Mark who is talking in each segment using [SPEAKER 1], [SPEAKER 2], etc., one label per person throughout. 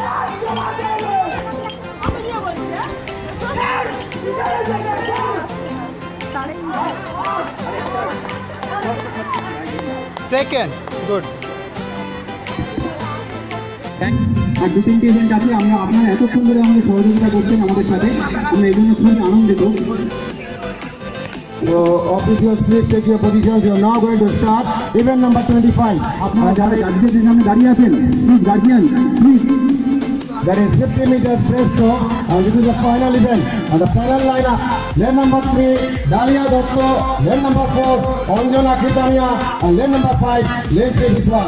[SPEAKER 1] Second, good.
[SPEAKER 2] আর দু তিনটি event আছে, আমরা আপনারা এতক্ষণ ধরে আমাদের সহযোগিতা করছেন আমাদের সাথে, আমরা এই জন্য খুবই আনন্দিত। So, officers, please take your positions. You are now going to start event number 25. আপনারা যারা গার্জিয়ানদের সামনে দাঁড়িয়ে আছেন, please guardian, please. That is 50 meters breaststroke, and this is the final event. And the final lineup: lane number 3, Dalia Dotto; lane number 4, Anjana Kitania; and lane number 5, Lane Hitwa.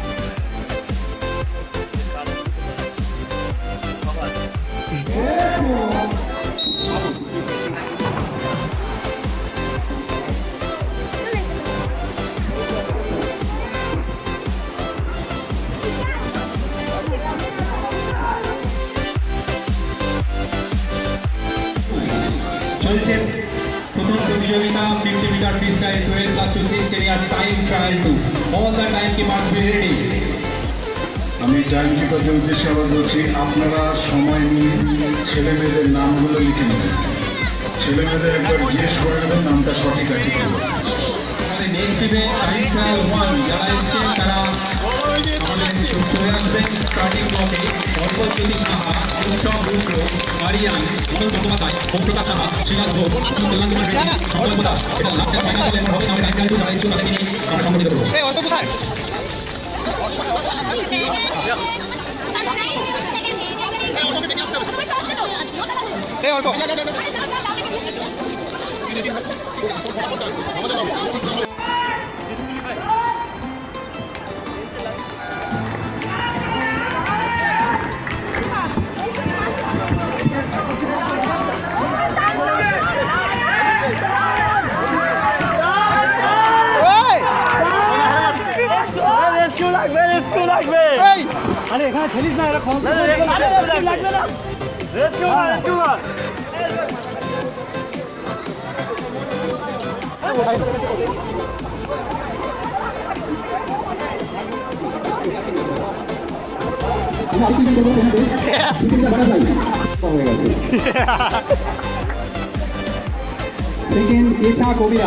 [SPEAKER 3] চলছে প্রথম প্রতিযোগিতা 50 metre freestyle 12+6 area time trial 2 all the timekeepers must be ready.
[SPEAKER 4] আমি time কিপারদের উদ্দেশ্যে আবার বলছি, আপনারা সময় নিয়ে ছেলে মেয়েদের নামগুলো লিখে নেবেন। ছেলে মেয়েদের একবার জিজ্ঞেস করে নেবেন নামটা সঠিক আছে কিনা।
[SPEAKER 3] আমাদের নেক্সট ইভেন্ট টাইম ট্রায়াল 1 যারা এসেছেন তারা আমাদের চলে আসবেন স্টার্টিং ব্লকে। অল্পজ্যোতি সাহা, উৎসব রুদ্র, আরিয়ান, মনোজ বন্দ্যোপাধ্যায়, ওমপ্রকাশ সাহা, শ্রীনাথ ঘোষ, কল্যাণ কুমার রেড্ডি, সর্বদা এটা লাস্টের ফাইনাল হবে। হবে আমরা টাইম ট্রায়াল 2 যারা এসেছেন তাদেরকে নিয়ে আমরা সম্বোধিত করব। এই অল্প কোথায় এই অল্প
[SPEAKER 1] আরে এখানে খেলিস না, এরা লাগবে না।
[SPEAKER 2] সেকেন্ড এটা কবিরা।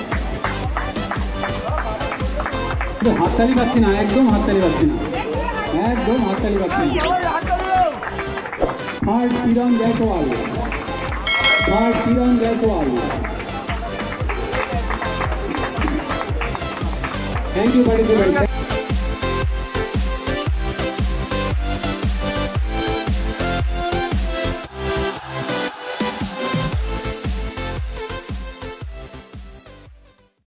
[SPEAKER 2] হাততালি পাচ্ছি না, একদম হাততালি পাচ্ছি না, একদম হাততালি পাচ্ছি না। Third Kiran Jaiswal, third Kiran Jaiswal. Thank you participant.